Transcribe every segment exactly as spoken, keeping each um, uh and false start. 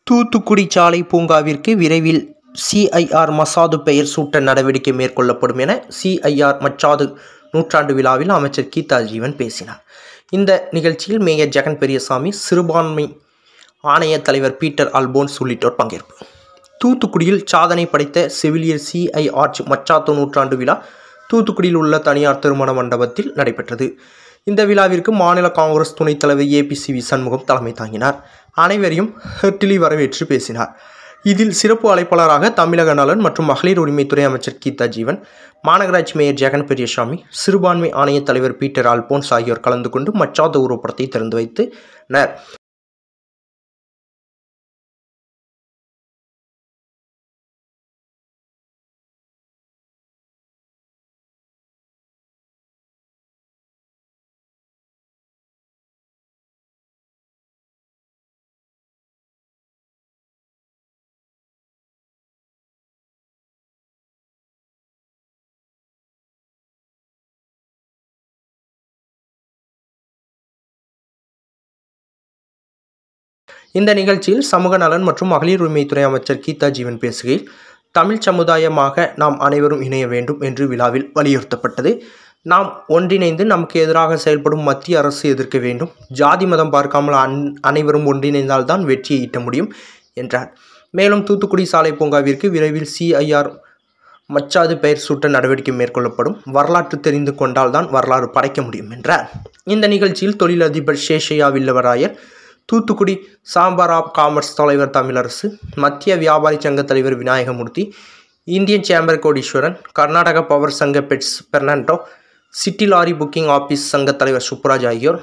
தூத்துக்குடி சாலை பூங்காவிற்கு விரைவில் சி.ஐ.ஆர் மசாது பெயர் சூட்ட நடவடிக்கை மேற்கொள்ளப்படும் என சி.ஐ.ஆர் மச்சாது நூற்றாண்டு விழாவில் அமைச்சர் கீதா ஜீவன் பேசினார். இந்த நிகழ்ச்சியில் மேயர் ஜெகன் பெரியசாமி, சிறுபான்மை ஆணைய தலைவர் பீட்டர் அல்போன்ஸ் உள்ளிட்டோர் பங்கேற்பு. தூத்துக்குடியில் சாதனை படைத்த செவிலியர் சி.ஐ.ஆர் மச்சாது நூற்றாண்டு விழா தூத்துக்குடியில் உள்ள தனியார் திருமண மண்டபத்தில் நடைபெற்றது. இந்த விழாவிற்கு மாநில காங்கிரஸ் துணைத் தலைவர் A P C V Shanmugam தலைமை தாங்கினார். அனைவரையும் ஹெர்டிலி வரவேற்று பேசினார். இதில் சிறப்பு அழைப்பாளராக தமிழக நலன் மற்றும் மகளிர் உரிமைத்துறை அமைச்சர் கீதா ஜீவன், மாநகராட்சி மேயர் ஜெகன் பெரியசாமி, சிறுபான்மை ஆணைய தலைவர் பீட்டர் அல்போன்ஸ் ஆகியோர் கலந்து கொண்டு மச்சாது உருவப்படத்தை திறந்து வைத்தனர். இந்த நிகழ்ச்சியில் சமூக நலன் மற்றும் மகளிர் உரிமைத்துறை அமைச்சர் கீதா ஜீவன் பேசுகையில், தமிழ் சமுதாயமாக நாம் அனைவரும் இணைய வேண்டும் என்று விழாவில் வலியுறுத்தப்பட்டது. நாம் ஒன்றிணைந்து நமக்கு எதிராக செயல்படும் மத்திய அரசு எதிர்க்க வேண்டும். ஜாதி மதம் பார்க்காமல் அன் அனைவரும் ஒன்றிணைந்தால்தான் வெற்றியை ஈட்ட முடியும் என்றார். மேலும் தூத்துக்குடி சாலை பூங்காவிற்கு விரைவில் சி.ஐ.ஆர் மச்சாது பெயர் சூட்ட நடவடிக்கை மேற்கொள்ளப்படும். வரலாற்று தெரிந்து கொண்டால்தான் வரலாறு படைக்க முடியும் என்றார். இந்த நிகழ்ச்சியில் தொழிலதிபர் Seshaiah Villavarayar, Thoothukudi chamber of commerce தலைவர் தமிழரசு, மத்திய வியாபாரி சங்க தலைவர் Vinayagamoorthy, Indian chamber Koteeswaran, Karnataka power சங்க பெட்ஸ் Fernando, city lorry booking office சங்க தலைவர் சுப்புராஜ் ஆகியோர்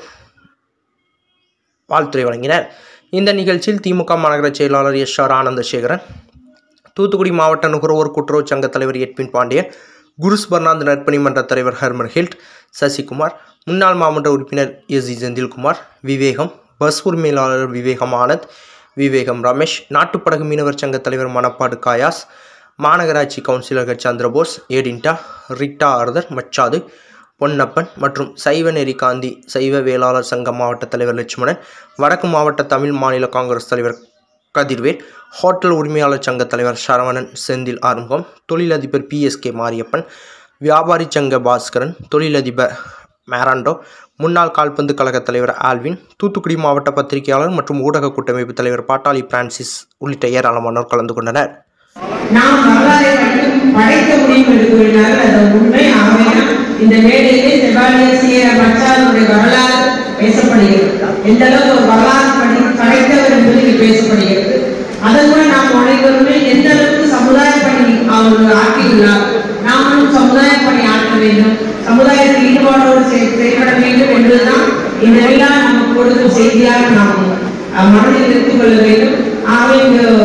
வாழ்த்துரை வழங்கினர். இந்த நிகழ்ச்சியில் திமுக மாநகர செயலாளர் எஸ் ஆர் ஆனந்தசேகரன், தூத்துக்குடி மாவட்ட நுகர்வோர் கூட்டுறவு சங்க தலைவர் எட்வின் பாண்டியன், குருஸ் பர்னாந்த் நற்பணி மன்ற தலைவர் ஹர்மன் ஹில்ட், சசிகுமார், முன்னாள் மாவட்ட உறுப்பினர் S G Senthilkumar, Vivekam, bus உரிமையாளர் விவேகம் ஆனந்த், விவேகம் ரமேஷ், நாட்டுப்படகு மீனவர் சங்க தலைவர் மணப்பாடு காயாஸ், மாநகராட்சி கவுன்சிலர்கள் சந்திரபோஸ், ஏடின்டா, ரிக்டா ஆர்தர், மச்சாது, பொன்னப்பன் மற்றும் சைவ நெறி காந்தி சைவ வேளாளர் சங்க மாவட்ட தலைவர் லட்சுமணன், வடக்கு மாவட்ட தமிழ் மாநில காங்கிரஸ் தலைவர் கதிர்வேல், ஹோட்டல் உரிமையாளர் சங்க தலைவர் சரவணன் செந்தில் ஆறுமுகம், தொழிலதிபர் பி எஸ் கே மாரியப்பன், வியாபாரி சங்க பாஸ்கரன், தொழிலதிபர் மேராண்டோ, முன்னாள் கால்பந்து கழக தலைவர் ஆல்வின், தூத்துக்குடி மாவட்ட பத்திரிகையாளர் மற்றும் ஊடக கூட்டமைப்பு தலைவர் பாட்டாளி பிரான்சிஸ் உள்ளிட்ட ஏராளமானோர் கலந்து கொண்டனர். நாம் வரலாறை மட்டும் படைக்க முடியும் என்று கூறினார்கள். அது உண்மை. ஆகையால் இந்த மேடையிலே செவாலியர் சி.ஐ.ஆர் மச்சாதுடைய வரலாறு பேசப்படுகிறது. எந்த அளவுக்கு ஒரு வரலாறு படி படைத்தவர் என்பது இங்கு பேசப்படுகிறது. அதன் கூட நாம் அனைவருமே எந்த அளவுக்கு சமுதாய பணி அவர் ஆக்கியுள்ளார், நாமும் சமுதாய பணி ஆற்ற வேண்டும், சமுதாயத்தில் ஈடுபாடோடு செயல்பட வேண்டும் என்பதுதான் இந்த விழா நமக்கு கொடுக்கும் செய்தியாக நாம் மனதில் எடுத்துக் கொள்ள வேண்டும். ஆகவே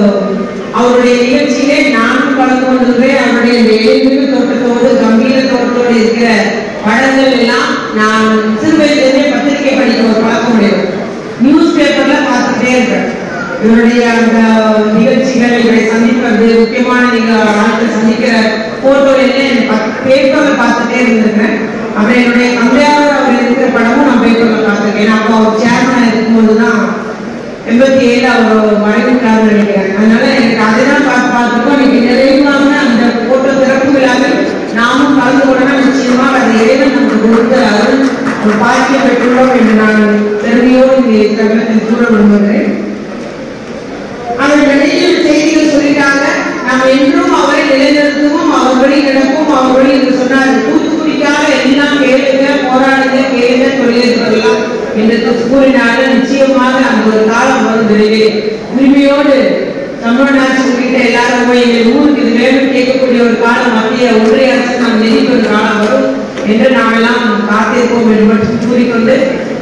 அவருடைய நிகழ்ச்சியிலே நானும் கலந்து கொண்டிருக்கிறேன். அவருடைய இந்த எளிமிகு தோட்டத்தோடு கம்பீர தோட்டத்தோடு இருக்கிற படங்கள் எல்லாம் நான் சிறு வயதிலே பத்திரிகை படிக்க ஒரு பழக்கம் உடையது. நியூஸ் பேப்பர்ல பார்த்துட்டே இருக்கிறேன். இவருடைய அந்த நிகழ்ச்சிகள், இவரை சந்திப்பது, முக்கியமான ஆட்கள் சந்திக்கிற போட்டோ எல்லாம் பேப்பர்ல பார்த்துட்டே இருந்திருக்கிறேன். அப்புறம் என்னுடைய தந்தையாரோட அவர் இருக்கிற படமும் நான் பேப்பர்ல பார்த்துருக்கேன். அப்போ அவர் சேர்மனா இருக்கும்போதுதான் எண்பத்தி ஏழு அவர் மறைவிட்டார்னு நினைக்கிறேன். அதனால எனக்கு அதைதான் பார்த்து பார்த்துருக்கோம். இன்னைக்கு நிறைவாக அந்த போட்டோ சிறப்பு விழாவில் நாமும் கலந்து கொள்ளலாம். நிச்சயமாக அதை இறைவன் நமக்கு கொடுத்த அருள் ஒரு பாக்கியம் பெற்றுள்ளோம் என்று நான் பெருமையோடு இந்த தருணத்தில் கூற விரும்புகிறேன். அவர் நிறைய செய்திகள் சொல்லிட்டாங்க. நாம் என்றும் அவரை நிலைநிறுத்துவோம், அவர் வழி நடப்போம், அவர் வழி என்று சொன்னார். தூத்துக்குடிக்காக எல்லாம் கேளுங்க, போராடுங்க, கேளுங்க, தொழிலதிபர்களாம் என்று கூறினார்கள். நிச்சயமாக அந்த ஒரு காலம் வரும். விரைவே உரிமையோடு தமிழ்நாட்டு உள்ளிட்ட எல்லாரும் போய் எங்கள் ஊருக்கு இது வேணும் கேட்கக்கூடிய ஒரு காலம் மத்திய ஒன்றிய அரசு நாம் நிதிக்கு ஒரு காலம் வரும் என்று நாம் எல்லாம் காத்திருப்போம் என்று மட்டும் கூறிக்கொண்டு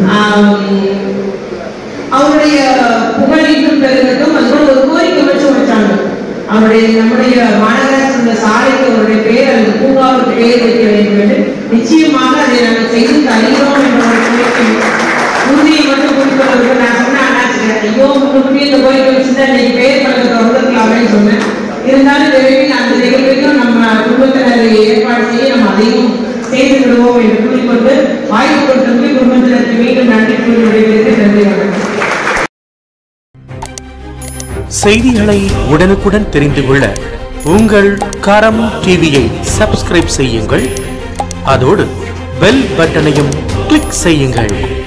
அவருடைய புகழ் இன்னும் பெருகட்டும். அதுபோல ஒரு கோரிக்கை வச்சு வச்சாங்க. அவருடைய நம்முடைய மாநகராட்சி இந்த சாலைக்கு அவருடைய பெயர் அந்த பூங்காவுக்கு பெயர் வைக்க வேண்டும் என்று நிச்சயமாக அதை நாங்கள் செய்து தருகிறோம் என்ற ஒரு கோரிக்கை உறுதியை மட்டும் குறிப்பிட்டு நான் சொன்னேன். ஐயோ முன்னுக்குட்டி இந்த கோரிக்கை வச்சுதான் இன்னைக்கு பெயர் பழக்கத்தை வந்துருக்கலாம்னு சொன்னேன். இருந்தாலும் விரைவில் அந்த நிகழ்வையும் நம்ம குடும்பத்தினர் ஏற்பாடு செய்ய நம்ம அதையும் செய்து விடுவோம் என்று கூறிக்கொண்டு வாய்ப்பு கொடுத்து குடும்பத்தினருக்கு மீண்டும் நன்றி கூறி விடைபெறுகிறேன். நன்றி வணக்கம். செய்திகளை உடனுக்குடன் தெரிந்து கொள்ள உங்கள் கரம் டிவியை சப்ஸ்கிரைப் செய்யுங்கள். அதோடு பெல் பட்டனையும் கிளிக் செய்யுங்கள்.